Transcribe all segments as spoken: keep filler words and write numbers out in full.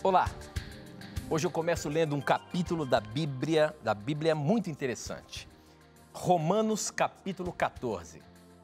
Olá! Hoje eu começo lendo um capítulo da Bíblia, da Bíblia muito interessante. Romanos capítulo quatorze.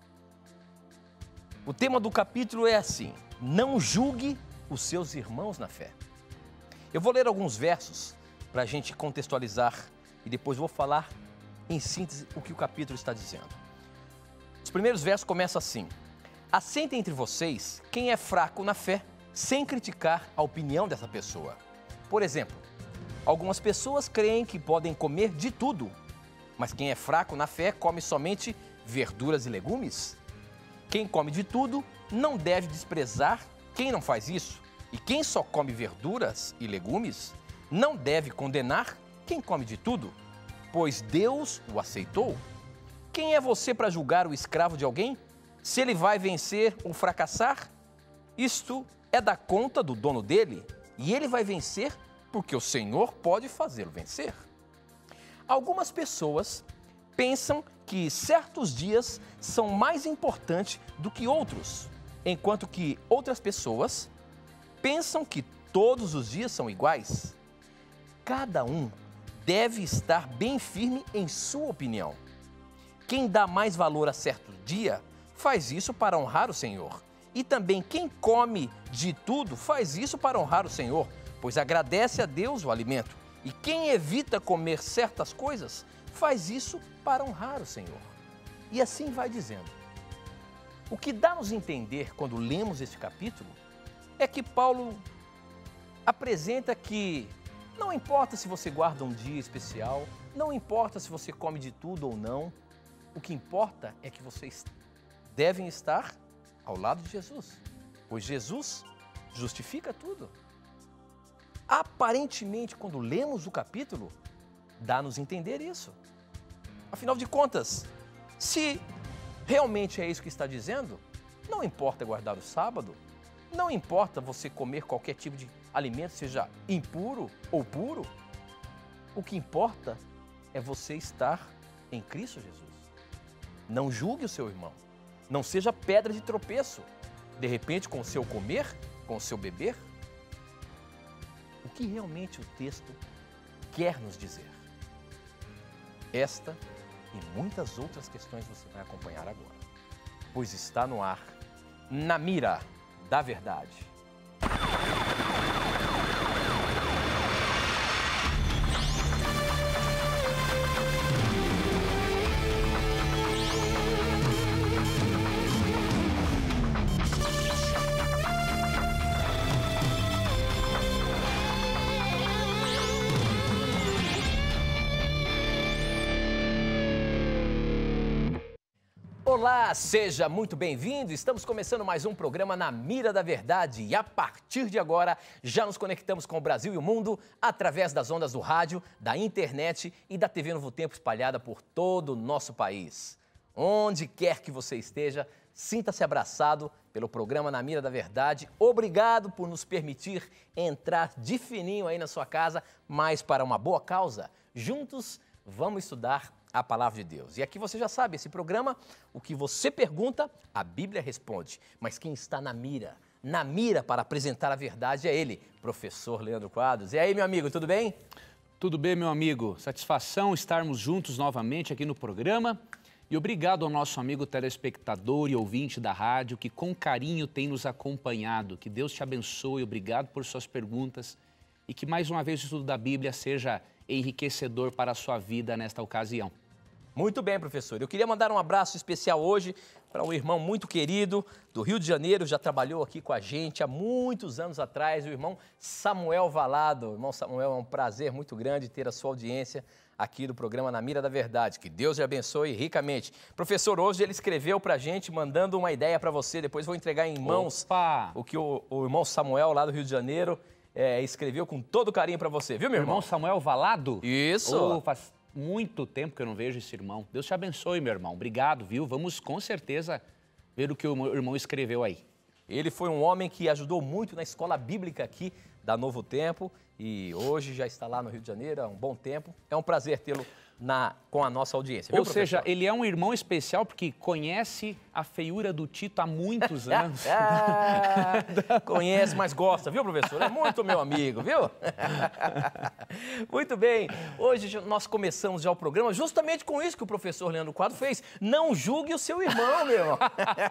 O tema do capítulo é assim: não julgue os seus irmãos na fé. Eu vou ler alguns versos para a gente contextualizar e depois vou falar em síntese o que o capítulo está dizendo. Os primeiros versos começam assim: assente entre vocês quem é fraco na fé, sem criticar a opinião dessa pessoa. Por exemplo, algumas pessoas creem que podem comer de tudo, mas quem é fraco na fé come somente verduras e legumes? Quem come de tudo não deve desprezar quem não faz isso, e quem só come verduras e legumes não deve condenar quem come de tudo, pois Deus o aceitou. Quem é você para julgar o escravo de alguém? Se ele vai vencer ou fracassar, isto é da conta do dono dele, e ele vai vencer porque o Senhor pode fazê-lo vencer. Algumas pessoas pensam que certos dias são mais importantes do que outros, enquanto que outras pessoas pensam que todos os dias são iguais. Cada um deve estar bem firme em sua opinião. Quem dá mais valor a certo dia faz isso para honrar o Senhor. E também quem come de tudo faz isso para honrar o Senhor, pois agradece a Deus o alimento. E quem evita comer certas coisas faz isso para honrar o Senhor. E assim vai dizendo. O que dá-nos a entender quando lemos este capítulo é que Paulo apresenta que não importa se você guarda um dia especial, não importa se você come de tudo ou não, o que importa é que vocês devem estar ao lado de Jesus, pois Jesus justifica tudo. Aparentemente, quando lemos o capítulo, dá-nos a entender isso. Afinal de contas, se realmente é isso que está dizendo, não importa guardar o sábado, não importa você comer qualquer tipo de alimento, seja impuro ou puro, o que importa é você estar em Cristo Jesus. Não julgue o seu irmão. Não seja pedra de tropeço, de repente com o seu comer, com o seu beber. O que realmente o texto quer nos dizer? Esta e muitas outras questões você vai acompanhar agora, pois está no ar, Na Mira da Verdade. Olá, seja muito bem-vindo. Estamos começando mais um programa Na Mira da Verdade e a partir de agora já nos conectamos com o Brasil e o mundo através das ondas do rádio, da internet e da T V Novo Tempo espalhada por todo o nosso país. Onde quer que você esteja, sinta-se abraçado pelo programa Na Mira da Verdade. Obrigado por nos permitir entrar de fininho aí na sua casa, mas para uma boa causa. Juntos vamos estudar a palavra de Deus. E aqui você já sabe, esse programa, o que você pergunta, a Bíblia responde. Mas quem está na mira, na mira para apresentar a verdade é ele, professor Leandro Quadros. E aí, meu amigo, tudo bem? Tudo bem, meu amigo. Satisfação estarmos juntos novamente aqui no programa. E obrigado ao nosso amigo telespectador e ouvinte da rádio que com carinho tem nos acompanhado. Que Deus te abençoe, obrigado por suas perguntas e que mais uma vez o estudo da Bíblia seja enriquecedor para a sua vida nesta ocasião. Muito bem, professor. Eu queria mandar um abraço especial hoje para um irmão muito querido do Rio de Janeiro, já trabalhou aqui com a gente há muitos anos atrás, o irmão Samuel Valado. Irmão Samuel, é um prazer muito grande ter a sua audiência aqui do programa Na Mira da Verdade. Que Deus lhe abençoe ricamente. Professor, hoje ele escreveu para a gente, mandando uma ideia para você, depois vou entregar em mãos Opa! o que o, o irmão Samuel lá do Rio de Janeiro é, escreveu com todo carinho para você, viu, meu irmão? Irmão Samuel Valado? Isso! Oh, faz muito tempo que eu não vejo esse irmão. Deus te abençoe, meu irmão. Obrigado, viu? Vamos com certeza ver o que o irmão escreveu aí. Ele foi um homem que ajudou muito na escola bíblica aqui da Novo Tempo e hoje já está lá no Rio de Janeiro há um bom tempo. É um prazer tê-lo na, com a nossa audiência. Ou viu, seja, ele é um irmão especial porque conhece a feiura do Tito há muitos anos. ah, conhece, mas gosta, viu, professor? É muito meu amigo, viu? Muito bem. Hoje nós começamos já o programa justamente com isso que o professor Leandro Quadro fez. Não julgue o seu irmão, meu irmão.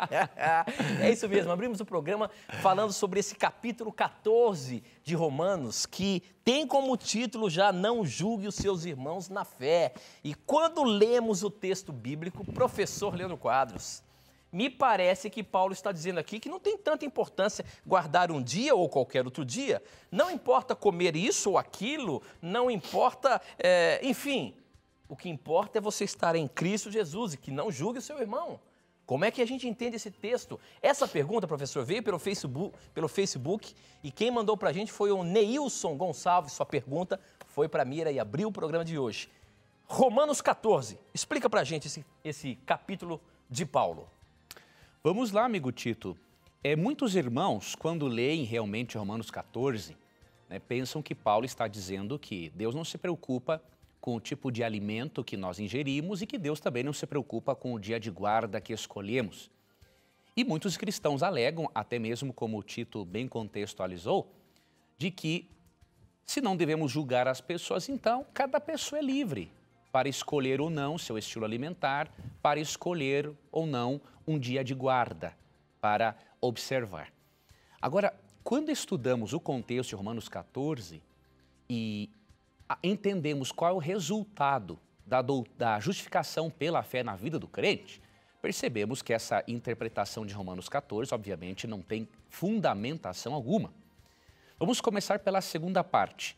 É isso mesmo. Abrimos o programa falando sobre esse capítulo quatorze de Romanos, que tem como título já Não julgue os seus irmãos na fé. E quando lemos o texto bíblico, professor Leandro Quadros, me parece que Paulo está dizendo aqui que não tem tanta importância guardar um dia ou qualquer outro dia. Não importa comer isso ou aquilo, não importa, é, enfim. O que importa é você estar em Cristo Jesus e que não julgue o seu irmão. Como é que a gente entende esse texto? Essa pergunta, professor, veio pelo Facebook, pelo Facebook e quem mandou para a gente foi o Neilson Gonçalves. Sua pergunta foi para Mira e abriu o programa de hoje. Romanos quatorze, explica para a gente esse, esse capítulo de Paulo. Vamos lá, amigo Tito. É, muitos irmãos, quando leem realmente Romanos quatorze, né, pensam que Paulo está dizendo que Deus não se preocupa com o tipo de alimento que nós ingerimos e que Deus também não se preocupa com o dia de guarda que escolhemos. E muitos cristãos alegam, até mesmo como o Tito bem contextualizou, de que se não devemos julgar as pessoas, então cada pessoa é livre para escolher ou não seu estilo alimentar, para escolher ou não um dia de guarda, para observar. Agora, quando estudamos o contexto de Romanos quatorze e entendemos qual é o resultado da, do, da justificação pela fé na vida do crente, percebemos que essa interpretação de Romanos quatorze, obviamente, não tem fundamentação alguma. Vamos começar pela segunda parte.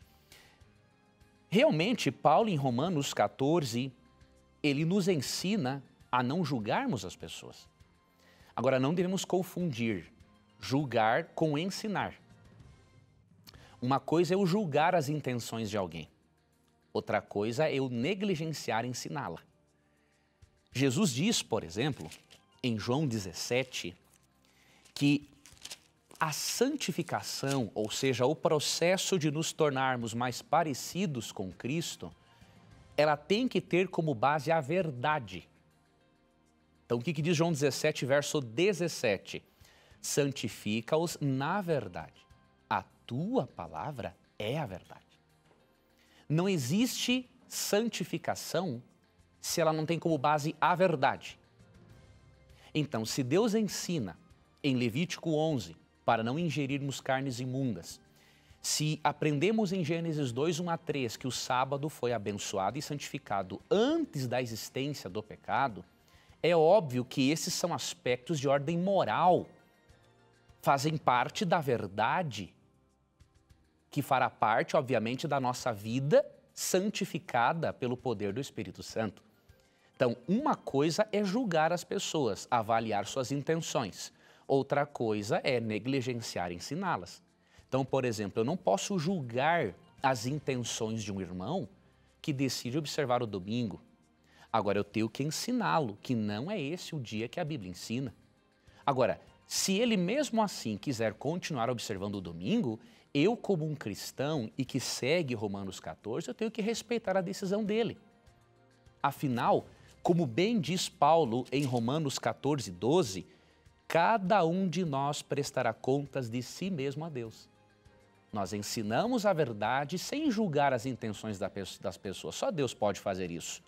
Realmente, Paulo, em Romanos quatorze, ele nos ensina a não julgarmos as pessoas. Agora, não devemos confundir julgar com ensinar. Uma coisa é eu julgar as intenções de alguém. Outra coisa é eu negligenciar ensiná-la. Jesus diz, por exemplo, em João dezessete, que a santificação, ou seja, o processo de nos tornarmos mais parecidos com Cristo, ela tem que ter como base a verdade. Então, o que, que diz João dezessete, verso dezessete? Santifica-os na verdade. A tua palavra é a verdade. Não existe santificação se ela não tem como base a verdade. Então, se Deus ensina em Levítico onze para não ingerirmos carnes imundas, se aprendemos em Gênesis dois, um a três que o sábado foi abençoado e santificado antes da existência do pecado, é óbvio que esses são aspectos de ordem moral, fazem parte da verdade, que fará parte, obviamente, da nossa vida santificada pelo poder do Espírito Santo. Então, uma coisa é julgar as pessoas, avaliar suas intenções. Outra coisa é negligenciar ensiná-las. Então, por exemplo, eu não posso julgar as intenções de um irmão que decide observar o domingo. Agora, eu tenho que ensiná-lo que não é esse o dia que a Bíblia ensina. Agora, se ele mesmo assim quiser continuar observando o domingo, eu, como um cristão e que segue Romanos quatorze, eu tenho que respeitar a decisão dele. Afinal, como bem diz Paulo em Romanos quatorze, doze, cada um de nós prestará contas de si mesmo a Deus. Nós ensinamos a verdade sem julgar as intenções das pessoas. Só Deus pode fazer isso.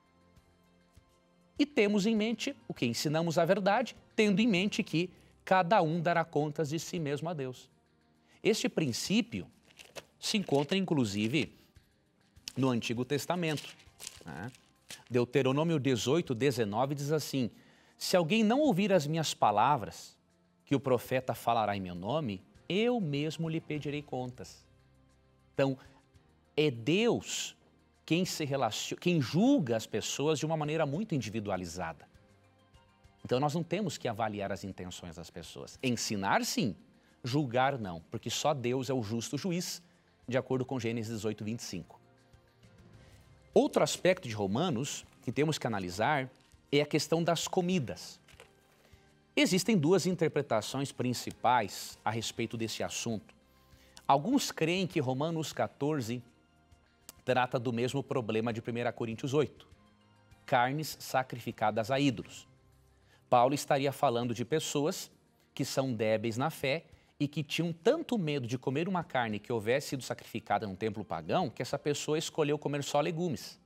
E temos em mente o que? Ensinamos a verdade, tendo em mente que cada um dará contas de si mesmo a Deus. Este princípio se encontra, inclusive, no Antigo Testamento. Né? Deuteronômio dezoito, dezenove diz assim: se alguém não ouvir as minhas palavras, que o profeta falará em meu nome, eu mesmo lhe pedirei contas. Então, é Deus quem, se relaciona, quem julga as pessoas de uma maneira muito individualizada. Então, nós não temos que avaliar as intenções das pessoas. Ensinar, sim. Julgar, não, porque só Deus é o justo juiz, de acordo com Gênesis dezoito, vinte e cinco. Outro aspecto de Romanos que temos que analisar é a questão das comidas. Existem duas interpretações principais a respeito desse assunto. Alguns creem que Romanos quatorze trata do mesmo problema de primeira Coríntios oito, carnes sacrificadas a ídolos. Paulo estaria falando de pessoas que são débeis na fé e que tinham tanto medo de comer uma carne que houvesse sido sacrificada num templo pagão que essa pessoa escolheu comer só legumes.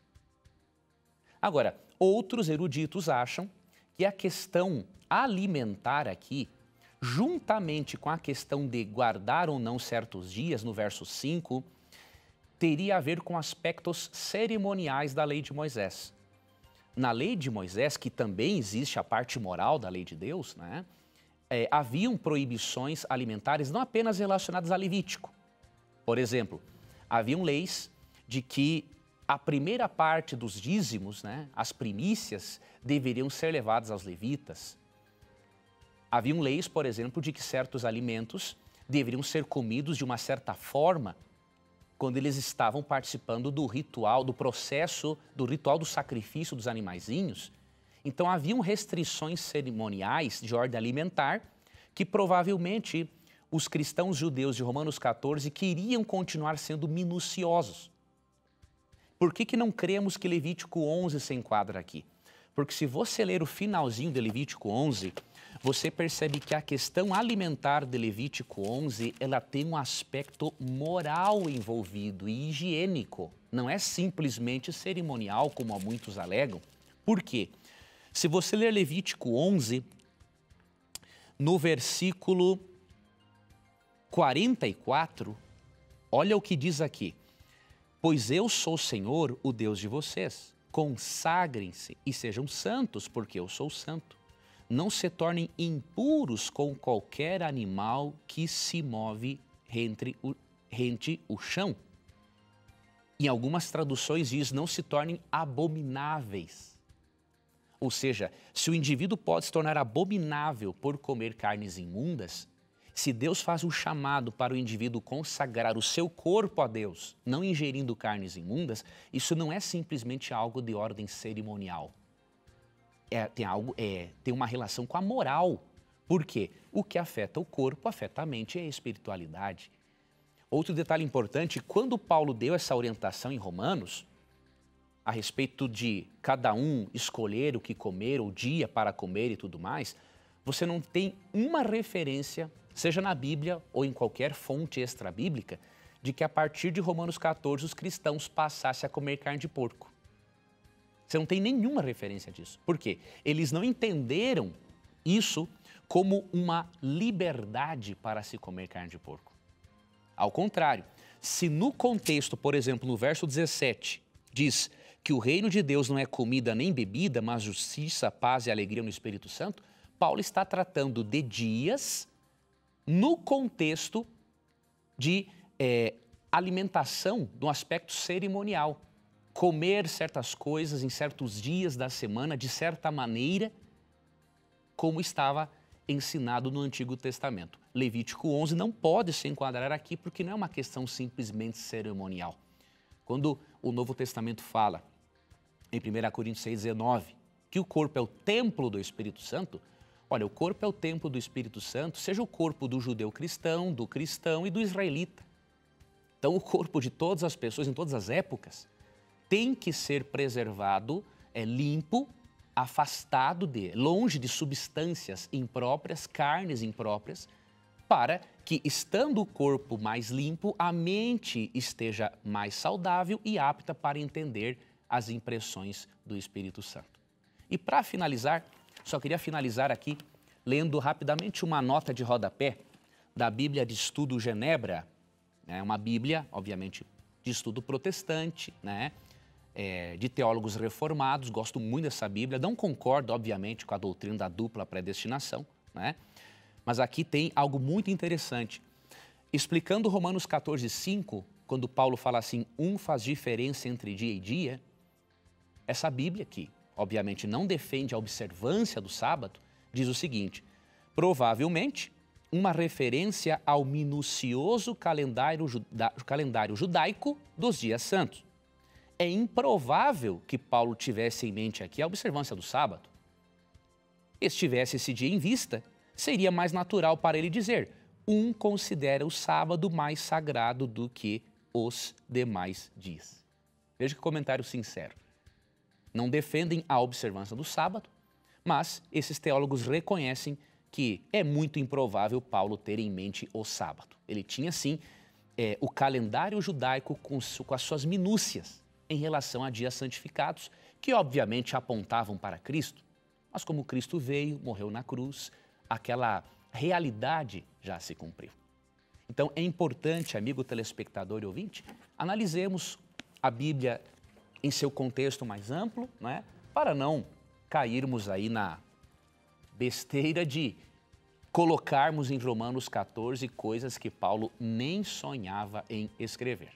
Agora, outros eruditos acham que a questão alimentar aqui, juntamente com a questão de guardar ou não certos dias, no verso cinco, teria a ver com aspectos cerimoniais da lei de Moisés. Na lei de Moisés, que também existe a parte moral da lei de Deus, né, é, haviam proibições alimentares não apenas relacionadas a Levítico. Por exemplo, haviam leis de que a primeira parte dos dízimos, né, as primícias, deveriam ser levadas aos levitas. Haviam leis, por exemplo, de que certos alimentos deveriam ser comidos de uma certa forma quando eles estavam participando do ritual, do processo, do ritual do sacrifício dos animaizinhos. Então, haviam restrições cerimoniais de ordem alimentar que provavelmente os cristãos judeus de Romanos quatorze queriam continuar sendo minuciosos. Por que que não cremos que Levítico onze se enquadra aqui? Porque se você ler o finalzinho de Levítico onze, você percebe que a questão alimentar de Levítico onze, ela tem um aspecto moral envolvido e higiênico. Não é simplesmente cerimonial, como muitos alegam. Por quê? Se você ler Levítico onze, no versículo quarenta e quatro, olha o que diz aqui. Pois eu sou o Senhor, o Deus de vocês. Consagrem-se e sejam santos, porque eu sou santo. Não se tornem impuros com qualquer animal que se move rente o, rente o chão. Em algumas traduções diz, não se tornem abomináveis. Ou seja, se o indivíduo pode se tornar abominável por comer carnes imundas, se Deus faz um chamado para o indivíduo consagrar o seu corpo a Deus, não ingerindo carnes imundas, isso não é simplesmente algo de ordem cerimonial. É, tem, algo, é, tem uma relação com a moral. Por quê? O que afeta o corpo, afeta a mente e a espiritualidade. Outro detalhe importante, quando Paulo deu essa orientação em Romanos, a respeito de cada um escolher o que comer, o dia para comer e tudo mais, você não tem uma referência, seja na Bíblia ou em qualquer fonte extra-bíblica, de que a partir de Romanos quatorze os cristãos passassem a comer carne de porco. Você não tem nenhuma referência disso. Por quê? Eles não entenderam isso como uma liberdade para se comer carne de porco. Ao contrário, se no contexto, por exemplo, no verso dezessete, diz que o reino de Deus não é comida nem bebida, mas justiça, paz e alegria no Espírito Santo, Paulo está tratando de dias no contexto de é, alimentação no aspecto cerimonial. Comer certas coisas em certos dias da semana, de certa maneira, como estava ensinado no Antigo Testamento. Levítico onze não pode se enquadrar aqui porque não é uma questão simplesmente cerimonial. Quando o Novo Testamento fala, em primeira Coríntios seis, dezenove, que o corpo é o templo do Espírito Santo, olha, o corpo é o templo do Espírito Santo, seja o corpo do judeu cristão, do cristão e do israelita. Então, o corpo de todas as pessoas, em todas as épocas, tem que ser preservado, é limpo, afastado de, longe de substâncias impróprias, carnes impróprias, para que, estando o corpo mais limpo, a mente esteja mais saudável e apta para entender as impressões do Espírito Santo. E para finalizar, só queria finalizar aqui lendo rapidamente uma nota de rodapé da Bíblia de Estudo Genebra, né, uma Bíblia, obviamente, de estudo protestante, né? É, de teólogos reformados, gosto muito dessa Bíblia, não concordo, obviamente, com a doutrina da dupla predestinação, né? Mas aqui tem algo muito interessante. Explicando Romanos quatorze, cinco, quando Paulo fala assim, um faz diferença entre dia e dia, essa Bíblia aqui, obviamente, não defende a observância do sábado, diz o seguinte, provavelmente, uma referência ao minucioso calendário, juda- calendário judaico dos dias santos. É improvável que Paulo tivesse em mente aqui a observância do sábado. Se tivesse esse dia em vista, seria mais natural para ele dizer, um considera o sábado mais sagrado do que os demais dias. Veja que comentário sincero. Não defendem a observância do sábado, mas esses teólogos reconhecem que é muito improvável Paulo ter em mente o sábado. Ele tinha, sim, é, o calendário judaico com, com as suas minúcias em relação a dias santificados, que obviamente apontavam para Cristo. Mas como Cristo veio, morreu na cruz, aquela realidade já se cumpriu. Então é importante, amigo telespectador e ouvinte, analisemos a Bíblia em seu contexto mais amplo, né, para não cairmos aí na besteira de colocarmos em Romanos quatorze coisas que Paulo nem sonhava em escrever.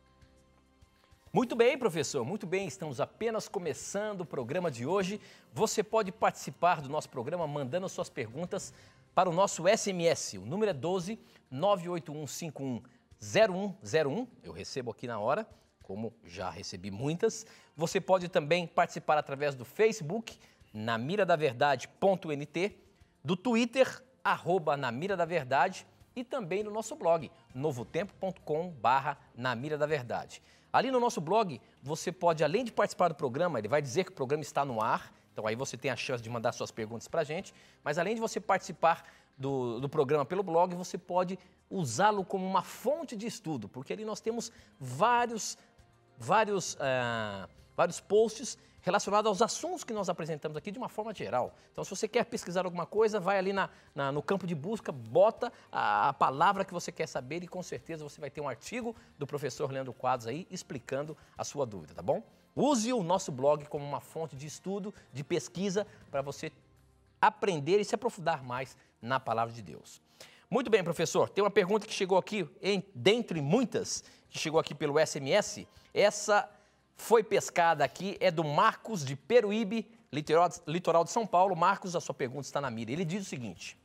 Muito bem, professor, muito bem. Estamos apenas começando o programa de hoje. Você pode participar do nosso programa mandando suas perguntas para o nosso S M S. O número é doze, nove oito um cinco um, zero um zero um. Eu recebo aqui na hora, como já recebi muitas. Você pode também participar através do Facebook, na mira da verdade ponto n t, do Twitter, arroba na mira da verdade, e também no nosso blog, novotempo ponto com barra na mira da verdade. Ali no nosso blog, você pode, além de participar do programa, ele vai dizer que o programa está no ar, então aí você tem a chance de mandar suas perguntas para a gente, mas além de você participar do, do programa pelo blog, você pode usá-lo como uma fonte de estudo, porque ali nós temos vários, vários, uh, vários posts relacionados aos assuntos que nós apresentamos aqui de uma forma geral. Então, se você quer pesquisar alguma coisa, vai ali na, na, no campo de busca, bota a, a palavra que você quer saber e com certeza você vai ter um artigo do professor Leandro Quadros aí explicando a sua dúvida, tá bom? Use o nosso blog como uma fonte de estudo, de pesquisa, para você aprender e se aprofundar mais na palavra de Deus. Muito bem, professor. Tem uma pergunta que chegou aqui, em, dentre muitas, que chegou aqui pelo S M S. Essa foi pescada aqui, é do Marcos de Peruíbe, litoral, litoral de São Paulo. Marcos, a sua pergunta está na mira. Ele diz o seguinte: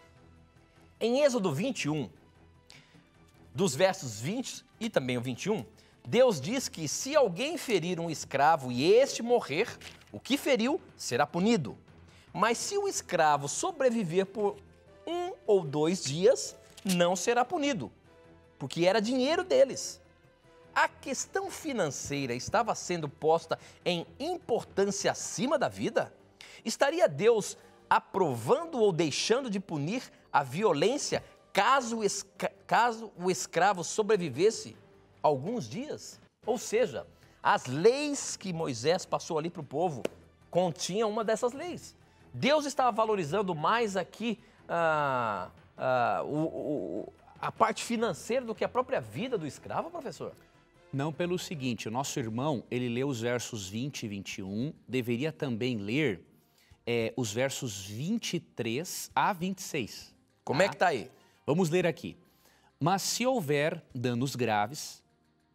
em Êxodo vinte e um, dos versos vinte e também o vinte e um, Deus diz que se alguém ferir um escravo e este morrer, o que feriu será punido. Mas se o escravo sobreviver por um ou dois dias, não será punido, porque era dinheiro deles. A questão financeira estava sendo posta em importância acima da vida? Estaria Deus aprovando ou deixando de punir a violência caso, caso o escravo sobrevivesse alguns dias? Ou seja, as leis que Moisés passou ali para o povo continham uma dessas leis. Deus estava valorizando mais aqui ah, ah, o, o, a parte financeira do que a própria vida do escravo, professor? Não, pelo seguinte, o nosso irmão, ele leu os versos vinte e vinte e um, deveria também ler é, os versos vinte e três a vinte e seis. Como tá? é que está aí? Vamos ler aqui. Mas se houver danos graves,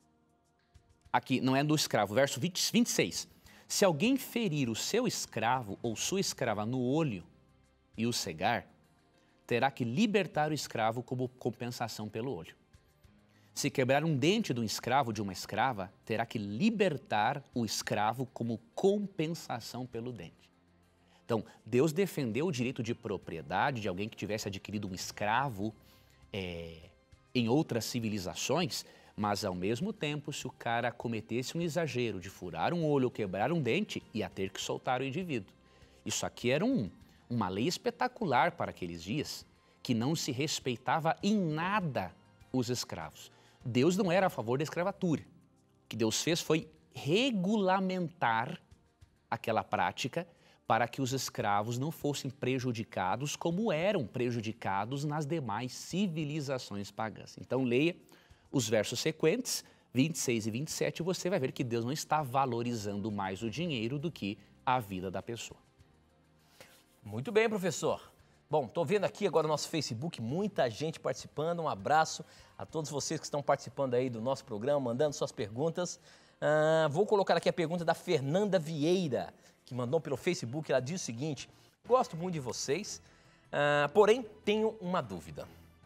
aqui não é do escravo, verso vinte, vinte e seis. Se alguém ferir o seu escravo ou sua escrava no olho e o cegar, terá que libertar o escravo como compensação pelo olho. Se quebrar um dente de um escravo ou de uma escrava, terá que libertar o escravo como compensação pelo dente. Então, Deus defendeu o direito de propriedade de alguém que tivesse adquirido um escravo é, em outras civilizações, mas ao mesmo tempo, se o cara cometesse um exagero de furar um olho ou quebrar um dente, ia ter que soltar o indivíduo. Isso aqui era um, uma lei espetacular para aqueles dias, que não se respeitava em nada os escravos. Deus não era a favor da escravatura. O que Deus fez foi regulamentar aquela prática para que os escravos não fossem prejudicados como eram prejudicados nas demais civilizações pagãs. Então, leia os versos sequentes, vinte e seis e vinte e sete, e você vai ver que Deus não está valorizando mais o dinheiro do que a vida da pessoa. Muito bem, professor. Bom, estou vendo aqui agora no nosso Facebook, muita gente participando. Um abraço a todos vocês que estão participando aí do nosso programa, mandando suas perguntas. Uh, vou colocar aqui a pergunta da Fernanda Vieira, que mandou pelo Facebook. Ela diz o seguinte: gosto muito de vocês, uh, porém tenho uma dúvida.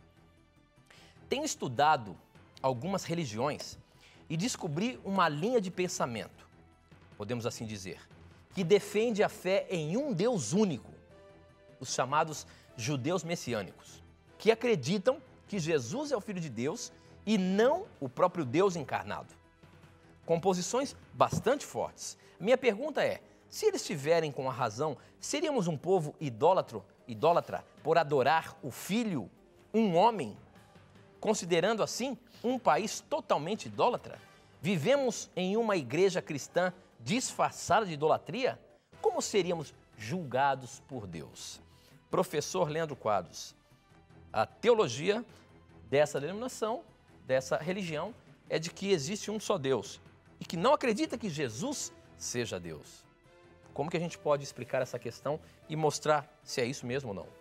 Tenho estudado algumas religiões e descobri uma linha de pensamento, podemos assim dizer, que defende a fé em um Deus único, os chamados judeus messiânicos, que acreditam que Jesus é o Filho de Deus e não o próprio Deus encarnado. Composições bastante fortes. Minha pergunta é, se eles estiverem com a razão, seríamos um povo idólatro, idólatra por adorar o Filho, um homem, considerando assim um país totalmente idólatra? Vivemos em uma igreja cristã disfarçada de idolatria? Como seríamos julgados por Deus? Professor Leandro Quadros, a teologia dessa denominação, dessa religião, é de que existe um só Deus e que não acredita que Jesus seja Deus. Como que a gente pode explicar essa questão e mostrar se é isso mesmo ou não?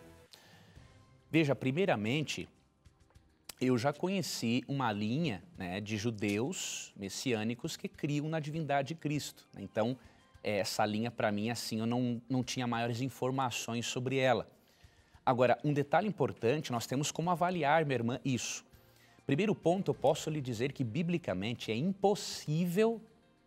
Veja, primeiramente, eu já conheci uma linha, né, de judeus messiânicos que criam na divindade de Cristo. Então, essa linha, para mim, assim, eu não, não tinha maiores informações sobre ela. Agora, um detalhe importante, nós temos como avaliar, minha irmã, isso. Primeiro ponto, eu posso lhe dizer que, biblicamente, é impossível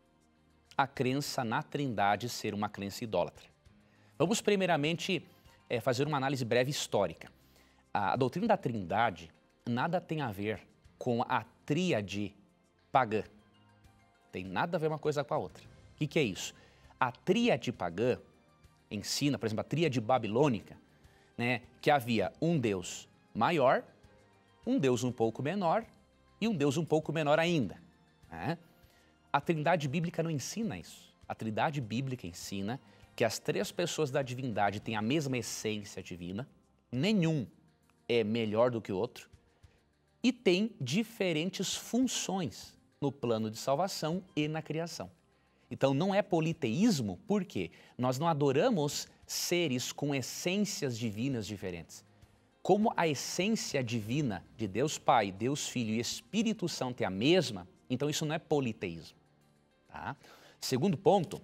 a crença na Trindade ser uma crença idólatra. Vamos, primeiramente, é, fazer uma análise breve histórica. A doutrina da Trindade nada tem a ver com a tríade pagã. Tem nada a ver uma coisa com a outra. O que, que é isso? A tríade pagã ensina, por exemplo, a tríade babilônica, né, que havia um Deus maior, um Deus um pouco menor e um Deus um pouco menor ainda. Né? A Trindade bíblica não ensina isso. A Trindade bíblica ensina que as três pessoas da divindade têm a mesma essência divina, nenhum é melhor do que o outro, e tem diferentes funções no plano de salvação e na criação. Então não é politeísmo, porque nós não adoramos seres com essências divinas diferentes. Como a essência divina de Deus Pai, Deus Filho e Espírito Santo é a mesma, então isso não é politeísmo. Tá? Segundo ponto,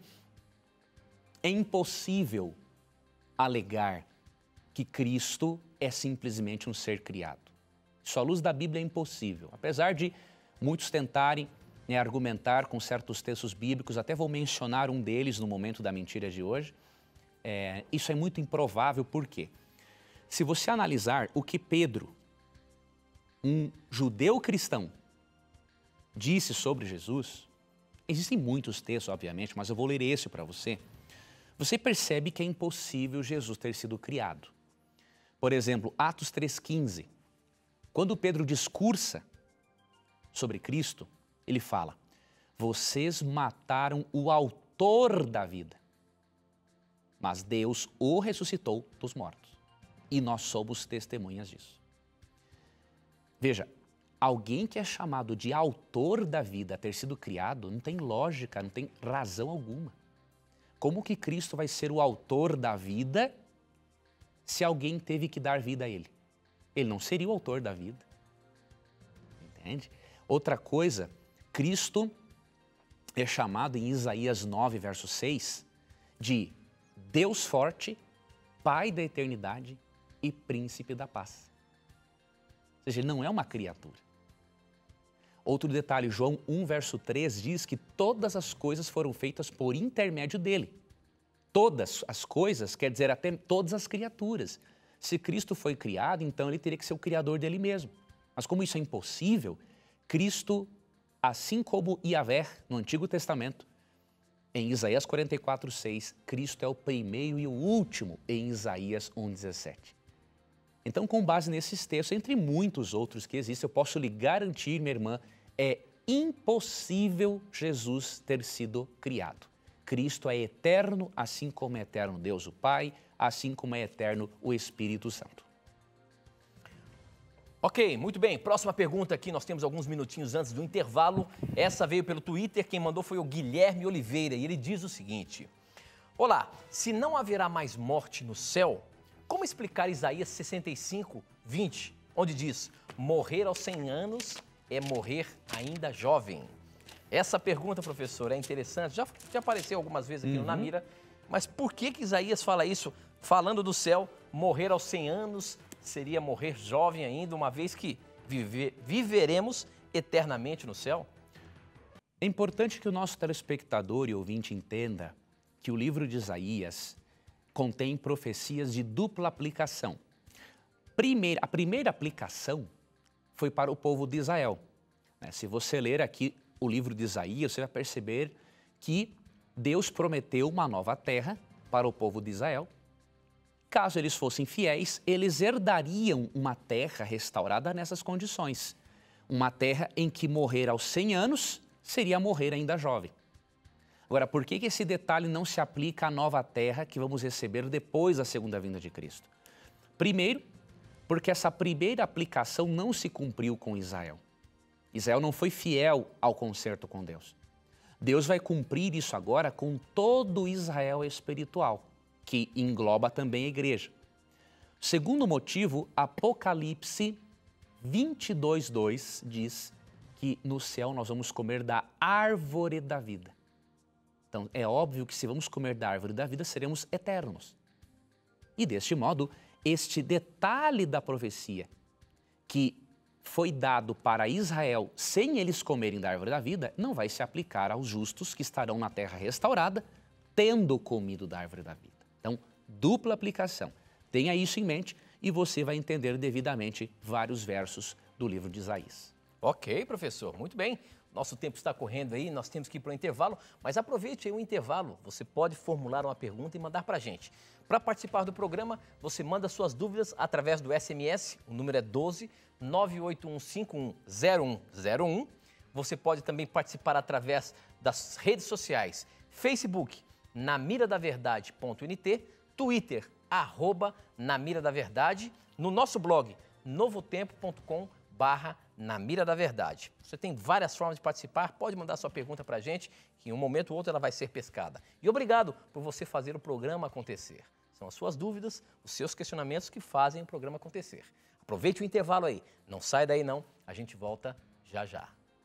é impossível alegar que Cristo é simplesmente um ser criado. Isso à luz da Bíblia é impossível. Apesar de muitos tentarem, né, argumentar com certos textos bíblicos, até vou mencionar um deles no momento da mentira de hoje, é, isso é muito improvável. Por quê? Se você analisar o que Pedro, um judeu cristão, disse sobre Jesus, existem muitos textos, obviamente, mas eu vou ler esse para você. Você percebe que é impossível Jesus ter sido criado. Por exemplo, Atos três quinze. Quando Pedro discursa sobre Cristo, ele fala: vocês mataram o autor da vida, mas Deus o ressuscitou dos mortos. E nós somos testemunhas disso. Veja, alguém que é chamado de autor da vida ter sido criado, não tem lógica, não tem razão alguma. Como que Cristo vai ser o autor da vida se alguém teve que dar vida a ele? Ele não seria o autor da vida. Entende? Outra coisa, Cristo é chamado em Isaías nove, verso seis, de Deus forte, Pai da eternidade e Príncipe da paz. Ou seja, ele não é uma criatura. Outro detalhe, João um, verso três diz que todas as coisas foram feitas por intermédio dele. Todas as coisas quer dizer até todas as criaturas. Se Cristo foi criado, então ele teria que ser o criador dele mesmo. Mas como isso é impossível, Cristo, assim como Yahvé no Antigo Testamento, em Isaías quarenta e quatro, seis, Cristo é o primeiro e o último em Isaías um, dezessete. Então, com base nesses textos, entre muitos outros que existem, eu posso lhe garantir, minha irmã, é impossível Jesus ter sido criado. Cristo é eterno, assim como é eterno Deus o Pai, assim como é eterno o Espírito Santo. Ok, muito bem. Próxima pergunta aqui, nós temos alguns minutinhos antes do intervalo. Essa veio pelo Twitter, quem mandou foi o Guilherme Oliveira e ele diz o seguinte: olá, se não haverá mais morte no céu, como explicar Isaías sessenta e cinco, vinte, onde diz, morrer aos cem anos é morrer ainda jovem? Essa pergunta, professor, é interessante, já, já apareceu algumas vezes aqui uhum. no Na Mira, mas por que que Isaías fala isso, falando do céu, morrer aos cem anos seria morrer jovem ainda, uma vez que viver, viveremos eternamente no céu? É importante que o nosso telespectador e ouvinte entenda que o livro de Isaías contém profecias de dupla aplicação. Primeira, a primeira aplicação foi para o povo de Israel. Se você ler aqui o livro de Isaías, você vai perceber que Deus prometeu uma nova terra para o povo de Israel. Caso eles fossem fiéis, eles herdariam uma terra restaurada nessas condições. Uma terra em que morrer aos cem anos seria morrer ainda jovem. Agora, por que esse detalhe não se aplica à nova terra que vamos receber depois da segunda vinda de Cristo? Primeiro, porque essa primeira aplicação não se cumpriu com Israel. Israel não foi fiel ao concerto com Deus. Deus vai cumprir isso agora com todo Israel espiritual, que engloba também a igreja. Segundo motivo, Apocalipse vinte e dois, dois diz que no céu nós vamos comer da árvore da vida. Então, é óbvio que se vamos comer da árvore da vida, seremos eternos. E deste modo, este detalhe da profecia que foi dado para Israel sem eles comerem da árvore da vida, não vai se aplicar aos justos que estarão na terra restaurada, tendo comido da árvore da vida. Então, dupla aplicação. Tenha isso em mente e você vai entender devidamente vários versos do livro de Isaías. Ok, professor, muito bem. Nosso tempo está correndo aí, nós temos que ir para o intervalo, mas aproveite aí o intervalo. Você pode formular uma pergunta e mandar para a gente. Para participar do programa, você manda suas dúvidas através do S M S, o número é doze, nove oito um cinco um zero um zero um. Você pode também participar através das redes sociais, Facebook, na mira da verdade ponto n t, Twitter, arroba na mira da verdade, no nosso blog, novotempo ponto com barra na mira da verdade. Você tem várias formas de participar, pode mandar sua pergunta para a gente, que em um momento ou outro ela vai ser pescada. E obrigado por você fazer o programa acontecer. São as suas dúvidas, os seus questionamentos que fazem o programa acontecer. Aproveite o intervalo aí, não sai daí não, a gente volta já já.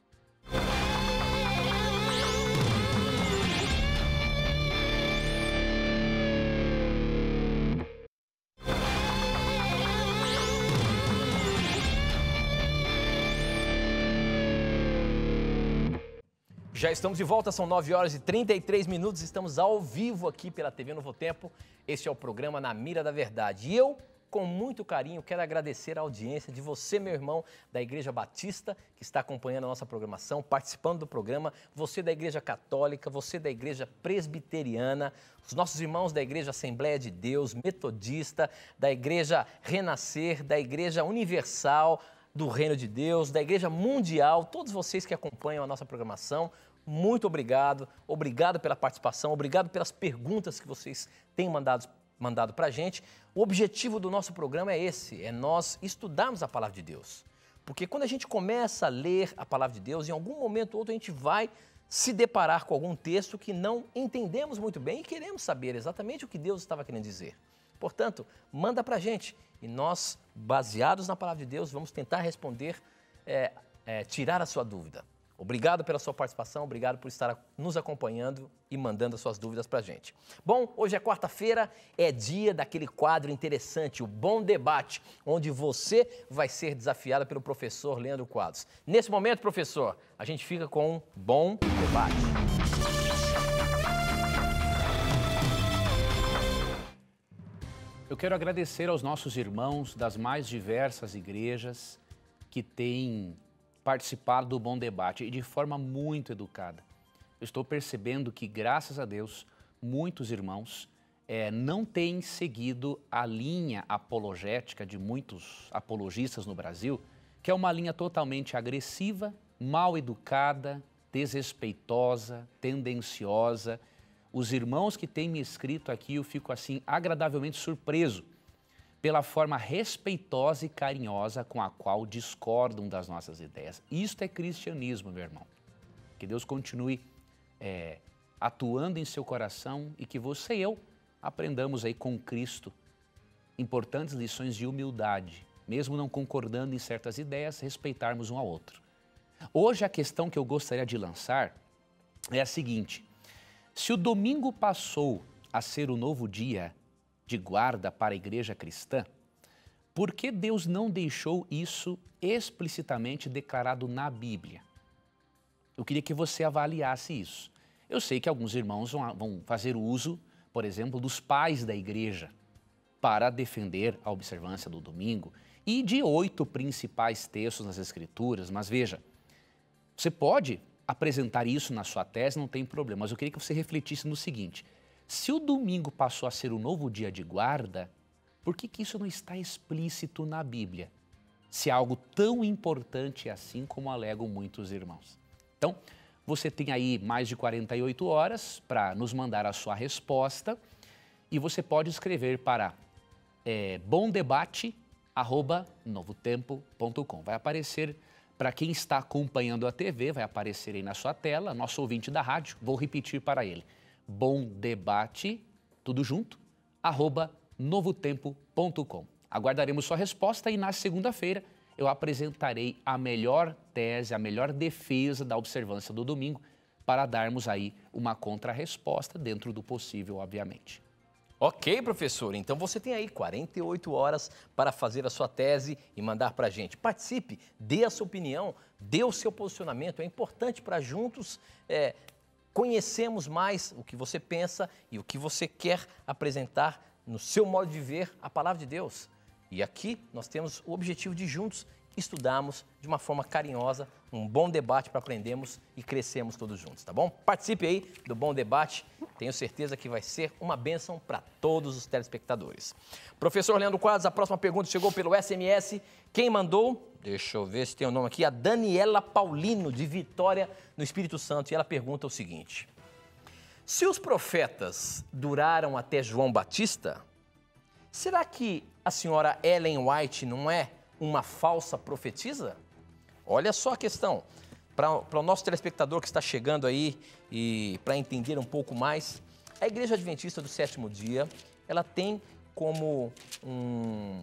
Já estamos de volta, são nove horas e trinta e três minutos, estamos ao vivo aqui pela T V Novo Tempo. Este é o programa Na Mira da Verdade. E eu, com muito carinho, quero agradecer a audiência de você, meu irmão, da Igreja Batista, que está acompanhando a nossa programação, participando do programa, você da Igreja Católica, você da Igreja Presbiteriana, os nossos irmãos da Igreja Assembleia de Deus, Metodista, da Igreja Renascer, da Igreja Universal, do Reino de Deus, da Igreja Mundial, todos vocês que acompanham a nossa programação, muito obrigado, obrigado pela participação, obrigado pelas perguntas que vocês têm mandado, mandado para a gente. O objetivo do nosso programa é esse, é nós estudarmos a Palavra de Deus. Porque quando a gente começa a ler a Palavra de Deus, em algum momento ou outro a gente vai se deparar com algum texto que não entendemos muito bem e queremos saber exatamente o que Deus estava querendo dizer. Portanto, manda para a gente e nós, baseados na Palavra de Deus, vamos tentar responder, é, é, tirar a sua dúvida. Obrigado pela sua participação, obrigado por estar nos acompanhando e mandando as suas dúvidas para a gente. Bom, hoje é quarta-feira, é dia daquele quadro interessante, o Bom Debate, onde você vai ser desafiado pelo professor Leandro Quadros. Nesse momento, professor, a gente fica com um Bom Debate. Eu quero agradecer aos nossos irmãos das mais diversas igrejas que têm participado do Bom Debate e de forma muito educada. Eu estou percebendo que, graças a Deus, muitos irmãos é, não têm seguido a linha apologética de muitos apologistas no Brasil, que é uma linha totalmente agressiva, mal educada, desrespeitosa, tendenciosa. Os irmãos que têm me escrito aqui, eu fico assim agradavelmente surpreso pela forma respeitosa e carinhosa com a qual discordam das nossas ideias. Isto é cristianismo, meu irmão. Que Deus continue é, atuando em seu coração e que você e eu aprendamos aí com Cristo importantes lições de humildade, mesmo não concordando em certas ideias, respeitarmos um ao outro. Hoje a questão que eu gostaria de lançar é a seguinte: se o domingo passou a ser o novo dia de guarda para a igreja cristã, por que Deus não deixou isso explicitamente declarado na Bíblia? Eu queria que você avaliasse isso. Eu sei que alguns irmãos vão fazer uso, por exemplo, dos pais da igreja para defender a observância do domingo e de oito principais textos nas Escrituras, mas veja, você pode apresentar isso na sua tese, não tem problema. Mas eu queria que você refletisse no seguinte: se o domingo passou a ser o novo dia de guarda, por que que isso não está explícito na Bíblia? Se é algo tão importante assim como alegam muitos irmãos. Então, você tem aí mais de quarenta e oito horas para nos mandar a sua resposta e você pode escrever para é, bomdebate arroba novotempo ponto com. Vai aparecer, para quem está acompanhando a T V, vai aparecer aí na sua tela, nosso ouvinte da rádio, vou repetir para ele. Bomdebate, tudo junto, arroba novotempo ponto com. Aguardaremos sua resposta e na segunda-feira eu apresentarei a melhor tese, a melhor defesa da observância do domingo para darmos aí uma contra-resposta dentro do possível, obviamente. Ok, professor. Então você tem aí quarenta e oito horas para fazer a sua tese e mandar para a gente. Participe, dê a sua opinião, dê o seu posicionamento. É importante para juntos é, conhecermos mais o que você pensa e o que você quer apresentar no seu modo de ver a palavra de Deus. E aqui nós temos o objetivo de juntos estudarmos de uma forma carinhosa, um bom debate para aprendermos e crescermos todos juntos, tá bom? Participe aí do Bom Debate, tenho certeza que vai ser uma bênção para todos os telespectadores. Professor Leandro Quadros, a próxima pergunta chegou pelo S M S. Quem mandou? Deixa eu ver se tem o nome aqui, a Daniela Paulino, de Vitória, no Espírito Santo, e ela pergunta o seguinte: se os profetas duraram até João Batista, será que a senhora Ellen White não é uma falsa profetisa? Olha só a questão. Para o nosso telespectador que está chegando aí e para entender um pouco mais, a Igreja Adventista do Sétimo Dia, ela tem como um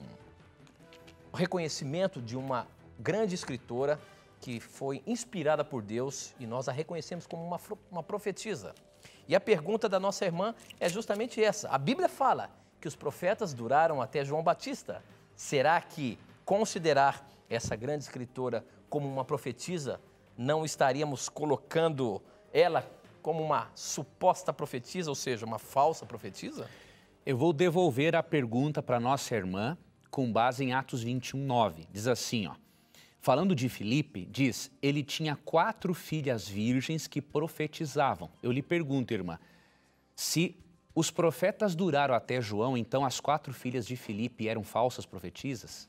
reconhecimento de uma grande escritora que foi inspirada por Deus e nós a reconhecemos como uma, uma profetisa. E a pergunta da nossa irmã é justamente essa. A Bíblia fala que os profetas duraram até João Batista. Será que considerar essa grande escritora como uma profetisa, não estaríamos colocando ela como uma suposta profetisa, ou seja, uma falsa profetisa? Eu vou devolver a pergunta para nossa irmã com base em Atos vinte e um, nove. Diz assim, ó. Falando de Filipe, diz, ele tinha quatro filhas virgens que profetizavam. Eu lhe pergunto, irmã, se os profetas duraram até João, então as quatro filhas de Filipe eram falsas profetisas?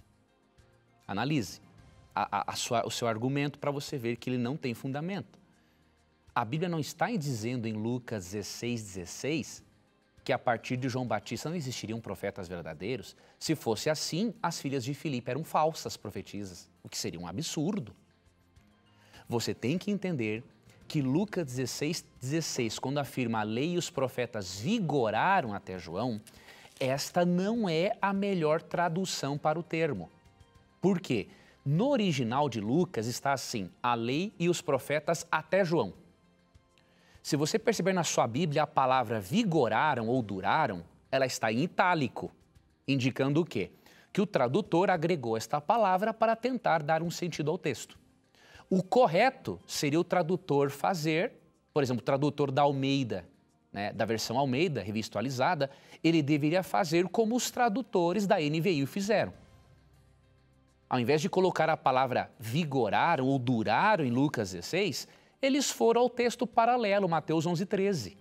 Analise a, a, a sua, o seu argumento para você ver que ele não tem fundamento. A Bíblia não está dizendo em Lucas dezesseis, dezesseis que a partir de João Batista não existiriam profetas verdadeiros. Se fosse assim, as filhas de Filipe eram falsas profetisas, o que seria um absurdo. Você tem que entender que Lucas dezesseis, dezesseis, quando afirma a lei e os profetas vigoraram até João, esta não é a melhor tradução para o termo. Por quê? No original de Lucas está assim, a lei e os profetas até João. Se você perceber na sua Bíblia a palavra vigoraram ou duraram, ela está em itálico, indicando o quê? Que o tradutor agregou esta palavra para tentar dar um sentido ao texto. O correto seria o tradutor fazer, por exemplo, o tradutor da Almeida, né, da versão Almeida, revista atualizada, ele deveria fazer como os tradutores da N V I fizeram. Ao invés de colocar a palavra vigoraram ou duraram em Lucas dezesseis, eles foram ao texto paralelo, Mateus onze, treze.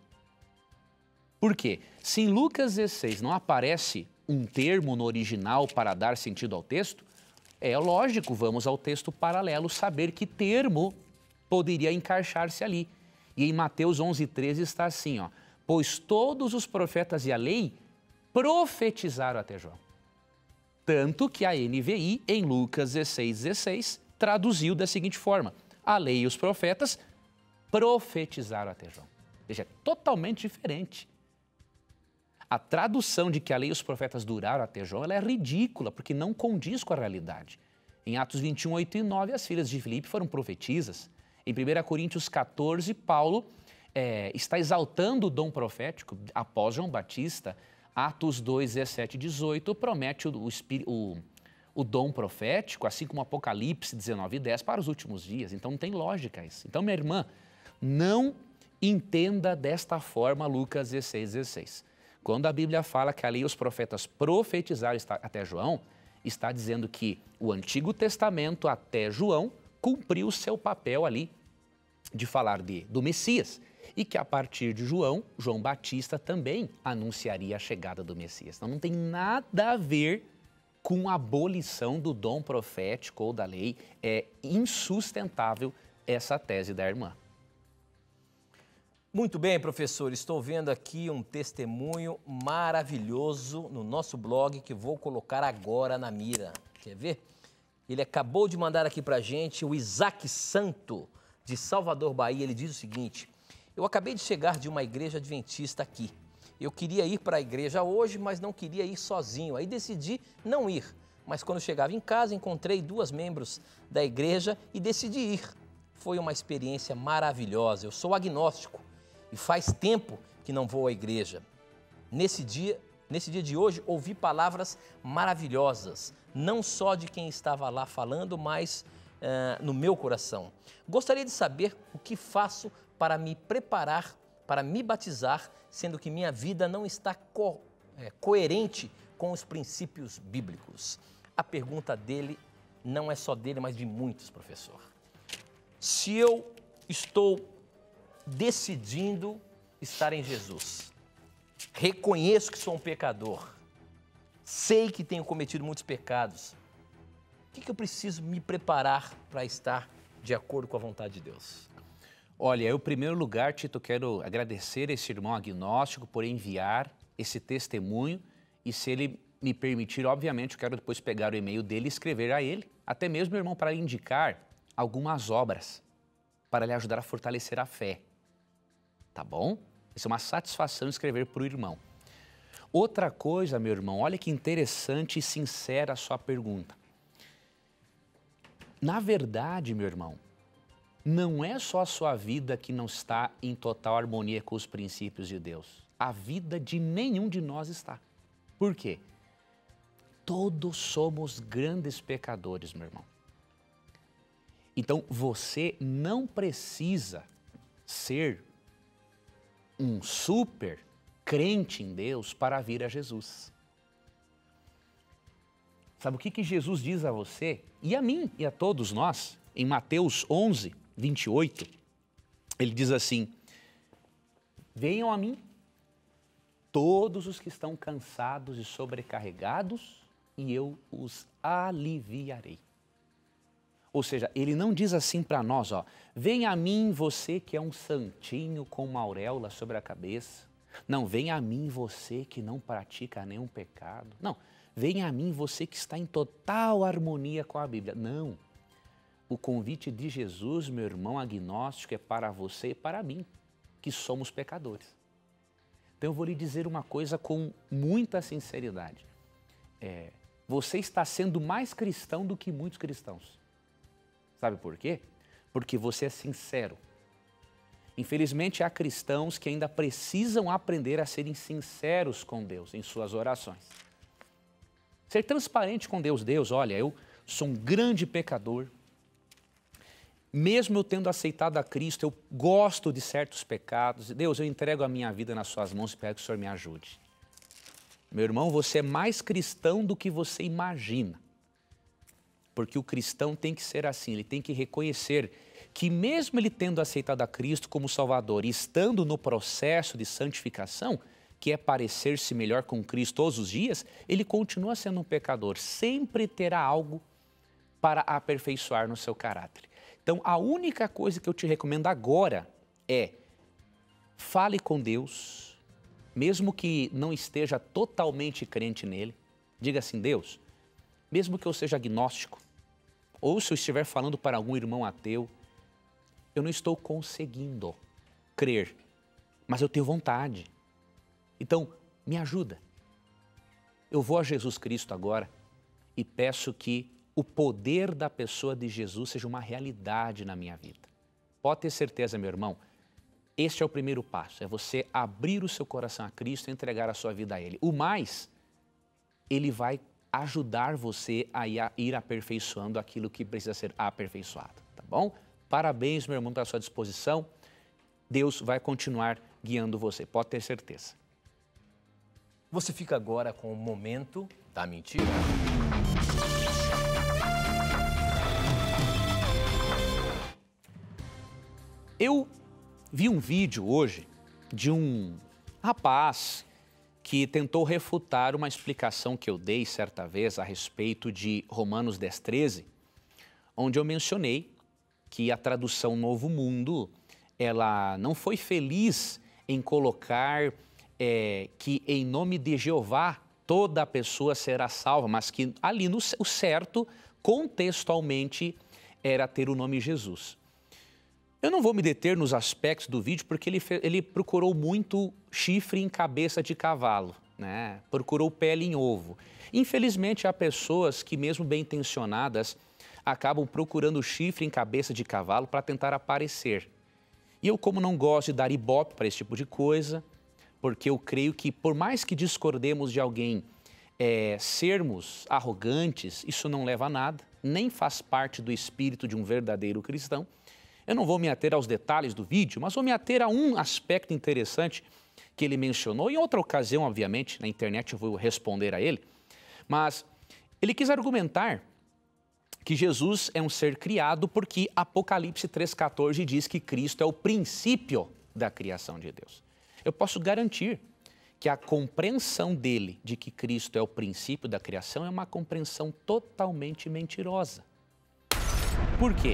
Por quê? Se em Lucas dezesseis não aparece um termo no original para dar sentido ao texto, é lógico, vamos ao texto paralelo saber que termo poderia encaixar-se ali. E em Mateus onze, treze está assim, ó, pois todos os profetas e a lei profetizaram até João. Tanto que a N V I, em Lucas dezesseis, dezesseis, traduziu da seguinte forma, a lei e os profetas profetizaram até João. Veja, é totalmente diferente. A tradução de que a lei e os profetas duraram até João, ela é ridícula, porque não condiz com a realidade. Em Atos vinte e um, oito e nove, as filhas de Filipe foram profetisas. Em primeira Coríntios quatorze, Paulo é, está exaltando o dom profético após João Batista. Atos dois, dezessete e dezoito promete o, o, o, o dom profético, assim como Apocalipse dezenove, dez, para os últimos dias. Então não tem lógica isso. Então, minha irmã, não entenda desta forma Lucas dezesseis, dezesseis. Quando a Bíblia fala que a lei e os profetas profetizaram até João, está dizendo que o Antigo Testamento até João cumpriu o seu papel ali de falar de, do Messias e que a partir de João, João Batista também anunciaria a chegada do Messias. Então não tem nada a ver com a abolição do dom profético ou da lei. É insustentável essa tese da irmã. Muito bem, professor. Estou vendo aqui um testemunho maravilhoso no nosso blog que vou colocar agora na mira. Quer ver? Ele acabou de mandar aqui para a gente, o Isaac Santo, de Salvador, Bahia. Ele diz o seguinte: eu acabei de chegar de uma igreja adventista aqui. Eu queria ir para a igreja hoje, mas não queria ir sozinho. Aí decidi não ir. Mas quando chegava em casa, encontrei duas membros da igreja e decidi ir. Foi uma experiência maravilhosa. Eu sou agnóstico e faz tempo que não vou à igreja. Nesse dia, nesse dia de hoje, ouvi palavras maravilhosas, não só de quem estava lá falando, mas uh, no meu coração. Gostaria de saber o que faço para me preparar, para me batizar, sendo que minha vida não está co é, coerente com os princípios bíblicos. A pergunta dele não é só dele, mas de muitos, professor. Se eu estou decidindo estar em Jesus, reconheço que sou um pecador, sei que tenho cometido muitos pecados, o que, que eu preciso me preparar para estar de acordo com a vontade de Deus? Olha, eu, em primeiro lugar, Tito, quero agradecer esse irmão agnóstico por enviar esse testemunho e, se ele me permitir, obviamente, eu quero depois pegar o e-mail dele e escrever a ele, até mesmo, irmão, para indicar algumas obras para lhe ajudar a fortalecer a fé. Tá bom? Isso é uma satisfação escrever para o irmão. Outra coisa, meu irmão, olha que interessante e sincera a sua pergunta. Na verdade, meu irmão, não é só a sua vida que não está em total harmonia com os princípios de Deus. A vida de nenhum de nós está. Por quê? Todos somos grandes pecadores, meu irmão. Então, você não precisa ser um super crente em Deus para vir a Jesus. Sabe o que, que Jesus diz a você e a mim e a todos nós? Em Mateus onze, vinte e oito, ele diz assim: venham a mim todos os que estão cansados e sobrecarregados e eu os aliviarei. Ou seja, ele não diz assim para nós, ó, venha a mim você que é um santinho com uma auréola sobre a cabeça. Não, venha a mim você que não pratica nenhum pecado. Não, venha a mim você que está em total harmonia com a Bíblia. Não, o convite de Jesus, meu irmão agnóstico, é para você e para mim, que somos pecadores. Então eu vou lhe dizer uma coisa com muita sinceridade. É, você está sendo mais cristão do que muitos cristãos. Sabe por quê? Porque você é sincero. Infelizmente, há cristãos que ainda precisam aprender a serem sinceros com Deus em suas orações. Ser transparente com Deus. Deus, olha, eu sou um grande pecador. Mesmo eu tendo aceitado a Cristo, eu gosto de certos pecados. Deus, eu entrego a minha vida nas suas mãos e peço que o Senhor me ajude. Meu irmão, você é mais cristão do que você imagina. Porque o cristão tem que ser assim, ele tem que reconhecer que mesmo ele tendo aceitado a Cristo como Salvador e estando no processo de santificação, que é parecer-se melhor com Cristo todos os dias, ele continua sendo um pecador, sempre terá algo para aperfeiçoar no seu caráter. Então, a única coisa que eu te recomendo agora é fale com Deus, mesmo que não esteja totalmente crente nele, diga assim, Deus, mesmo que eu seja agnóstico, ou se eu estiver falando para algum irmão ateu, eu não estou conseguindo crer, mas eu tenho vontade. Então, me ajuda. Eu vou a Jesus Cristo agora e peço que o poder da pessoa de Jesus seja uma realidade na minha vida. Pode ter certeza, meu irmão, este é o primeiro passo, é você abrir o seu coração a Cristo e entregar a sua vida a Ele. O mais, Ele vai ajudar você a ir aperfeiçoando aquilo que precisa ser aperfeiçoado, tá bom? Parabéns, meu irmão, pela sua disposição. Deus vai continuar guiando você, pode ter certeza. Você fica agora com o momento da mentira. Eu vi um vídeo hoje de um rapaz que tentou refutar uma explicação que eu dei certa vez a respeito de Romanos dez, treze, onde eu mencionei que a tradução Novo Mundo, ela não foi feliz em colocar é, que em nome de Jeová toda a pessoa será salva, mas que ali no, o certo, contextualmente, era ter o nome Jesus. Eu não vou me deter nos aspectos do vídeo porque ele, ele procurou muito chifre em cabeça de cavalo, né? Procurou pele em ovo. Infelizmente, há pessoas que, mesmo bem intencionadas, acabam procurando chifre em cabeça de cavalo para tentar aparecer. E eu, como não gosto de dar ibope para esse tipo de coisa, porque eu creio que, por mais que discordemos de alguém, é, sermos arrogantes, isso não leva a nada, nem faz parte do espírito de um verdadeiro cristão. Eu não vou me ater aos detalhes do vídeo, mas vou me ater a um aspecto interessante que ele mencionou. Em outra ocasião, obviamente, na internet eu vou responder a ele. Mas ele quis argumentar que Jesus é um ser criado porque Apocalipse três, quatorze diz que Cristo é o princípio da criação de Deus. Eu posso garantir que a compreensão dele de que Cristo é o princípio da criação é uma compreensão totalmente mentirosa. Por quê?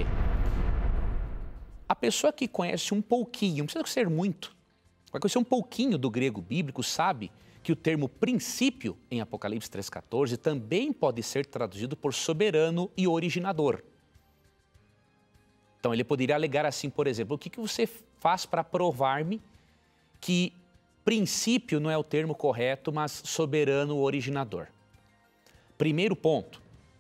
A pessoa que conhece um pouquinho, não precisa ser muito, vai conhecer um pouquinho do grego bíblico, sabe que o termo princípio em Apocalipse três, quatorze também pode ser traduzido por soberano e originador. Então ele poderia alegar assim, por exemplo, o que, que você faz para provar-me que princípio não é o termo correto, mas soberano originador? Primeiro ponto,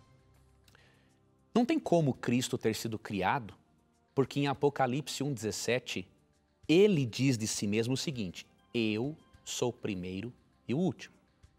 não tem como Cristo ter sido criado, porque em Apocalipse um, dezessete, ele diz de si mesmo o seguinte: eu sou o primeiro e o último.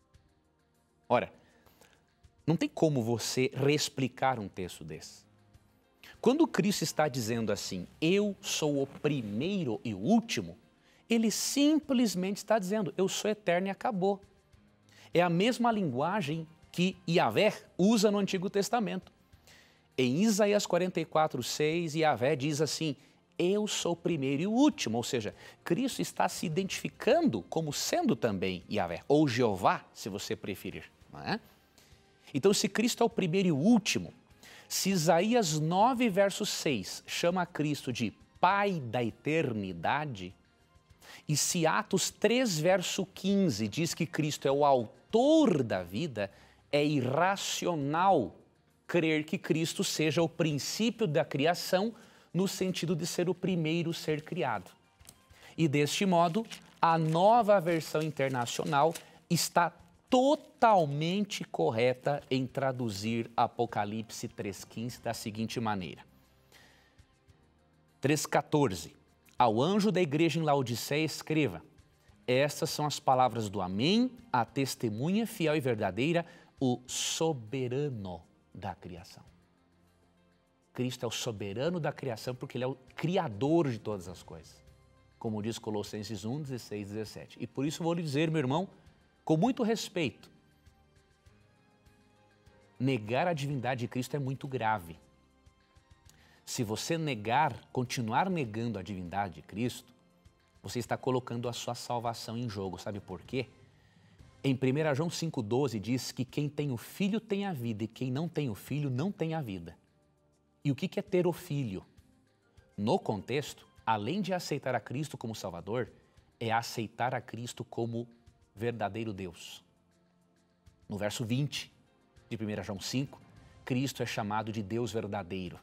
Ora, não tem como você reexplicar um texto desse. Quando Cristo está dizendo assim, eu sou o primeiro e o último, ele simplesmente está dizendo, eu sou eterno e acabou. É a mesma linguagem que Yahvé usa no Antigo Testamento. Em Isaías quarenta e quatro, seis, Yahvé diz assim, eu sou o primeiro e o último, ou seja, Cristo está se identificando como sendo também Yahvé, ou Jeová, se você preferir. Não é? Então, se Cristo é o primeiro e o último, se Isaías nove, verso seis, chama Cristo de Pai da eternidade, e se Atos três, verso quinze, diz que Cristo é o autor da vida, é irracional crer que Cristo seja o princípio da criação no sentido de ser o primeiro ser criado. E deste modo, a nova versão internacional está totalmente correta em traduzir Apocalipse três, quinze da seguinte maneira. três, quatorze. Ao anjo da igreja em Laodiceia escreva, estas são as palavras do Amém, a testemunha fiel e verdadeira, o soberano da criação. Cristo é o soberano da criação porque ele é o criador de todas as coisas, como diz Colossenses um, dezesseis, dezessete. E por isso vou lhe dizer, meu irmão, com muito respeito, negar a divindade de Cristo é muito grave. Se você negar, continuar negando a divindade de Cristo, você está colocando a sua salvação em jogo. Sabe por quê? Em primeiro João cinco, doze diz que quem tem o Filho tem a vida e quem não tem o Filho não tem a vida. E o que é ter o Filho? No contexto, além de aceitar a Cristo como Salvador, é aceitar a Cristo como verdadeiro Deus. No verso vinte de primeiro João cinco, Cristo é chamado de Deus verdadeiro.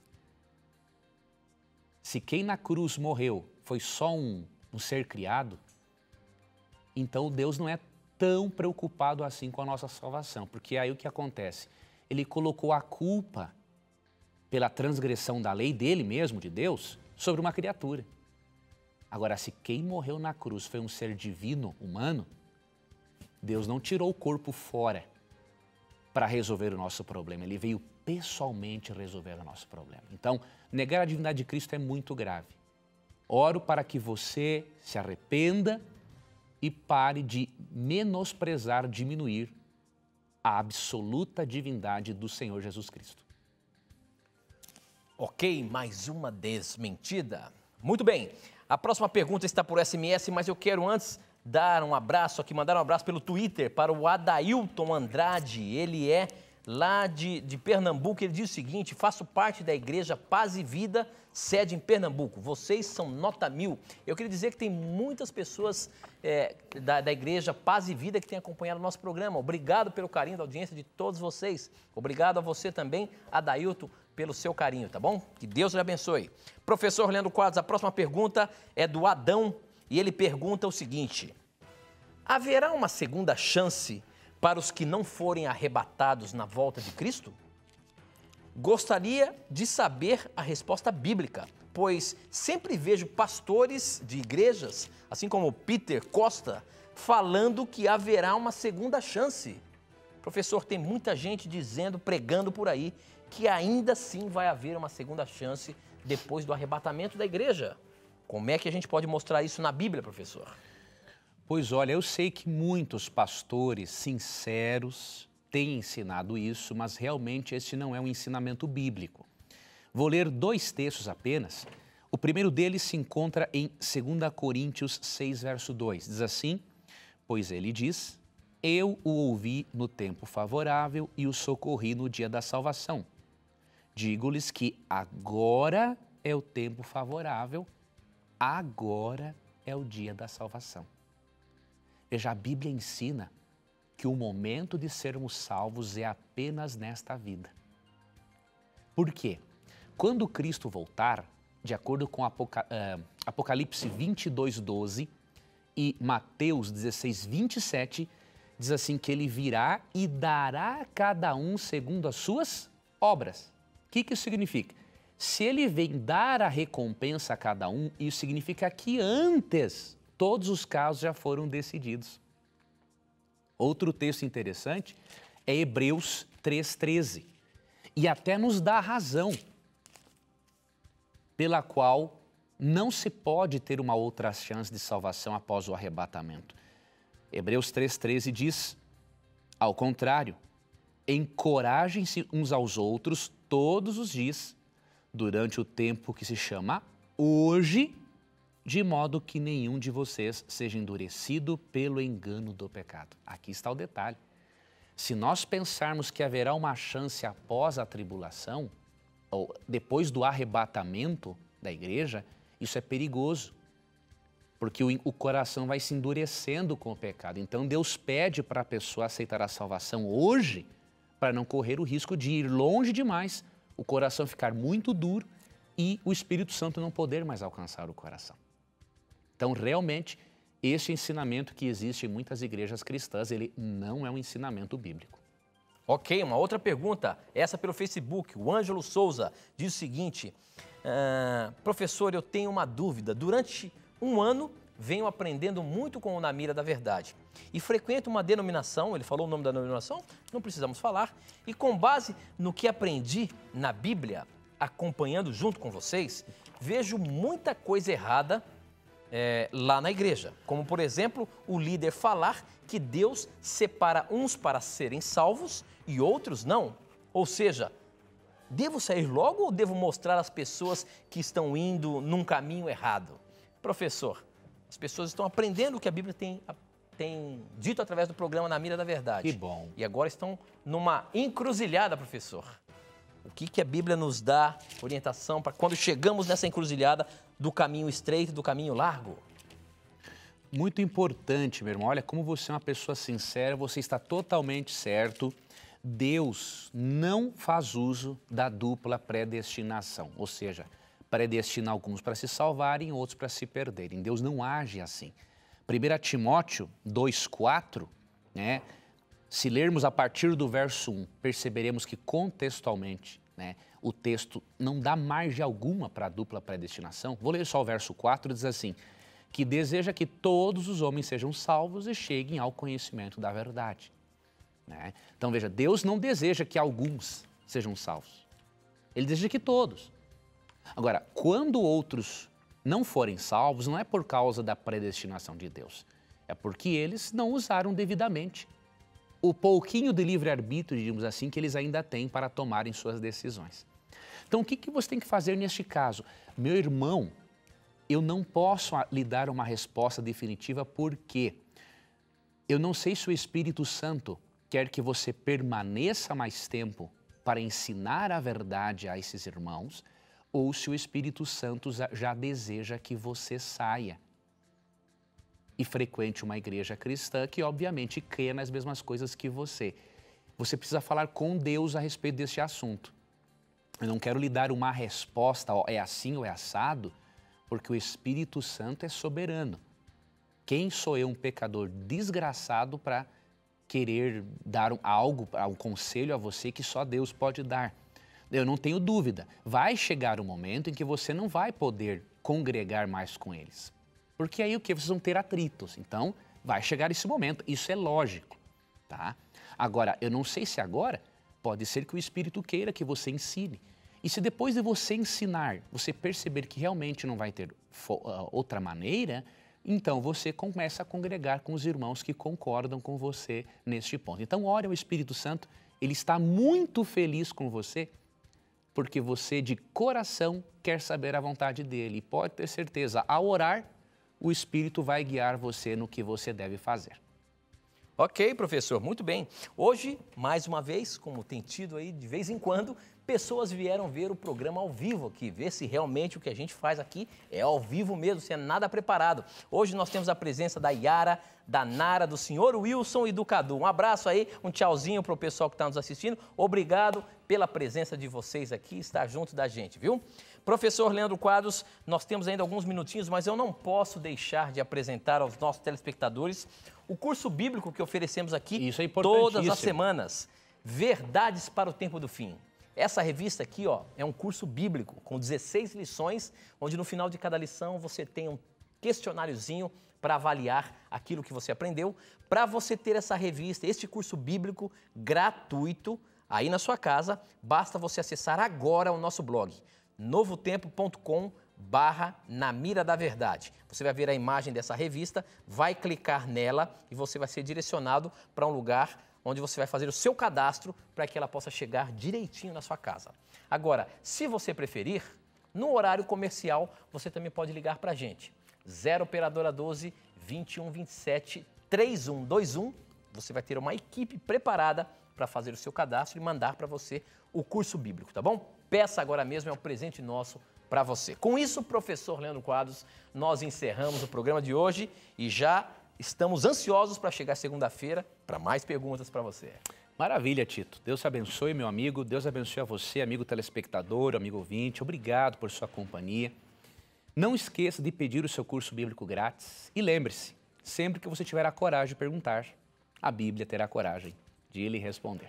Se quem na cruz morreu foi só um, um ser criado, então Deus não é tão preocupado assim com a nossa salvação, porque aí o que acontece? Ele colocou a culpa pela transgressão da lei dele mesmo, de Deus, sobre uma criatura. Agora, se quem morreu na cruz foi um ser divino, humano, Deus não tirou o corpo fora para resolver o nosso problema. Ele veio pessoalmente resolver o nosso problema. Então, negar a divindade de Cristo é muito grave. Oro para que você se arrependa e pare de menosprezar, diminuir a absoluta divindade do Senhor Jesus Cristo. Ok, mais uma desmentida. Muito bem. A próxima pergunta está por S M S, mas eu quero antes dar um abraço aqui, mandar um abraço pelo Twitter para o Adailton Andrade. Ele é lá de, de Pernambuco. Ele diz o seguinte: faço parte da Igreja Paz e Vida, sede em Pernambuco. Vocês são nota mil. Eu queria dizer que tem muitas pessoas é, da, da Igreja Paz e Vida que têm acompanhado o nosso programa. Obrigado pelo carinho da audiência de todos vocês. Obrigado a você também, Adailton, pelo seu carinho, tá bom? Que Deus lhe abençoe. Professor Leandro Quadros, a próxima pergunta é do Adão e ele pergunta o seguinte: haverá uma segunda chance para os que não forem arrebatados na volta de Cristo? Gostaria de saber a resposta bíblica, pois sempre vejo pastores de igrejas, assim como Peter Costa, falando que haverá uma segunda chance. Professor, tem muita gente dizendo, pregando por aí, que ainda assim vai haver uma segunda chance depois do arrebatamento da igreja. Como é que a gente pode mostrar isso na Bíblia, professor? Pois olha, eu sei que muitos pastores sinceros têm ensinado isso, mas realmente esse não é um ensinamento bíblico. Vou ler dois textos apenas. O primeiro deles se encontra em dois Coríntios seis, verso dois. Diz assim: pois ele diz, eu o ouvi no tempo favorável e o socorri no dia da salvação. Digo-lhes que agora é o tempo favorável, agora é o dia da salvação. Veja, a Bíblia ensina que o momento de sermos salvos é apenas nesta vida. Por quê? Quando Cristo voltar, de acordo com Apoca- uh, Apocalipse vinte e dois, doze e Mateus dezesseis, vinte e sete, diz assim que ele virá e dará a cada um segundo as suas obras. O que, que isso significa? Se ele vem dar a recompensa a cada um, isso significa que antes todos os casos já foram decididos. Outro texto interessante é Hebreus três, treze. E até nos dá a razão pela qual não se pode ter uma outra chance de salvação após o arrebatamento. Hebreus três, treze diz, ao contrário, encorajem-se uns aos outros todos os dias, durante o tempo que se chama hoje, de modo que nenhum de vocês seja endurecido pelo engano do pecado. Aqui está o detalhe. Se nós pensarmos que haverá uma chance após a tribulação, ou depois do arrebatamento da igreja, isso é perigoso, porque o, o coração vai se endurecendo com o pecado. Então Deus pede para a pessoa aceitar a salvação hoje, para não correr o risco de ir longe demais, o coração ficar muito duro e o Espírito Santo não poder mais alcançar o coração. Então, realmente, esse ensinamento que existe em muitas igrejas cristãs, ele não é um ensinamento bíblico. Ok, uma outra pergunta, essa pelo Facebook. O Ângelo Souza diz o seguinte: ah, professor, eu tenho uma dúvida. Durante um ano, venho aprendendo muito com o Na Mira da Verdade e frequento uma denominação, ele falou o nome da denominação, não precisamos falar, e com base no que aprendi na Bíblia, acompanhando junto com vocês, vejo muita coisa errada É, lá na igreja, como por exemplo o líder falar que Deus separa uns para serem salvos e outros não. Ou seja, devo sair logo ou devo mostrar às pessoas que estão indo num caminho errado? Professor, as pessoas estão aprendendo o que a Bíblia tem, tem dito através do programa Na Mira da Verdade. Que bom. E agora estão numa encruzilhada, professor. O que, que a Bíblia nos dá orientação para quando chegamos nessa encruzilhada do caminho estreito e do caminho largo? Muito importante, meu irmão. Olha, como você é uma pessoa sincera, você está totalmente certo. Deus não faz uso da dupla predestinação, ou seja, predestina alguns para se salvarem e outros para se perderem. Deus não age assim. primeiro Timóteo dois, quatro, né? Se lermos a partir do verso um, perceberemos que contextualmente, né, o texto não dá margem alguma para a dupla predestinação. Vou ler só o verso quatro, diz assim, que deseja que todos os homens sejam salvos e cheguem ao conhecimento da verdade. Né? Então veja, Deus não deseja que alguns sejam salvos. Ele deseja que todos. Agora, quando outros não forem salvos, não é por causa da predestinação de Deus. É porque eles não usaram devidamente o pouquinho de livre-arbítrio, digamos assim, que eles ainda têm para tomarem suas decisões. Então, o que, que você tem que fazer neste caso? Meu irmão, eu não posso lhe dar uma resposta definitiva porque eu não sei se o Espírito Santo quer que você permaneça mais tempo para ensinar a verdade a esses irmãos, ou se o Espírito Santo já deseja que você saia e frequente uma igreja cristã que, obviamente, crê nas mesmas coisas que você. Você precisa falar com Deus a respeito desse assunto. Eu não quero lhe dar uma resposta, ó, é assim ou é assado, porque o Espírito Santo é soberano. Quem sou eu, um pecador desgraçado, para querer dar algo, um conselho a você que só Deus pode dar? Eu não tenho dúvida, vai chegar um momento em que você não vai poder congregar mais com eles. Porque aí o que? Vocês vão ter atritos. Então, vai chegar esse momento, isso é lógico, tá? Agora, eu não sei se agora, pode ser que o Espírito queira que você ensine. E se depois de você ensinar, você perceber que realmente não vai ter uh, outra maneira, então você começa a congregar com os irmãos que concordam com você neste ponto. Então, ore ao Espírito Santo, ele está muito feliz com você, porque você de coração quer saber a vontade dele. E pode ter certeza, ao orar, o Espírito vai guiar você no que você deve fazer. Ok, professor, muito bem. Hoje, mais uma vez, como tem tido aí de vez em quando, pessoas vieram ver o programa ao vivo aqui, ver se realmente o que a gente faz aqui é ao vivo mesmo, sem nada preparado. Hoje nós temos a presença da Yara, da Nara, do senhor Wilson e do Cadu. Um abraço aí, um tchauzinho para o pessoal que está nos assistindo. Obrigado pela presença de vocês aqui, estar junto da gente, viu? Professor Leandro Quadros, nós temos ainda alguns minutinhos, mas eu não posso deixar de apresentar aos nossos telespectadores o curso bíblico que oferecemos aqui Isso é todas as semanas. Verdades para o Tempo do Fim. Essa revista aqui, ó, é um curso bíblico com dezesseis lições, onde no final de cada lição você tem um questionáriozinho para avaliar aquilo que você aprendeu. Para você ter essa revista, este curso bíblico gratuito, aí na sua casa, basta você acessar agora o nosso blog, novotempo ponto com barra na mira da verdade. Você vai ver a imagem dessa revista, vai clicar nela e você vai ser direcionado para um lugar onde você vai fazer o seu cadastro para que ela possa chegar direitinho na sua casa. Agora, se você preferir, no horário comercial, você também pode ligar para a gente. zero operadora doze, vinte e um, vinte e sete, trinta e um vinte e um. Você vai ter uma equipe preparada para fazer o seu cadastro e mandar para você o curso bíblico, tá bom? Peça agora mesmo, é um presente nosso para você. Com isso, professor Leandro Quadros, nós encerramos o programa de hoje e já estamos ansiosos para chegar segunda-feira para mais perguntas para você. Maravilha, Tito. Deus te abençoe, meu amigo. Deus abençoe a você, amigo telespectador, amigo ouvinte. Obrigado por sua companhia. Não esqueça de pedir o seu curso bíblico grátis. E lembre-se, sempre que você tiver a coragem de perguntar, a Bíblia terá coragem de lhe responder.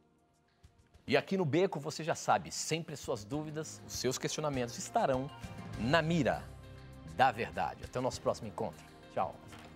E aqui no Beco, você já sabe, sempre suas dúvidas, os seus questionamentos estarão na mira da verdade. Até o nosso próximo encontro. Tchau.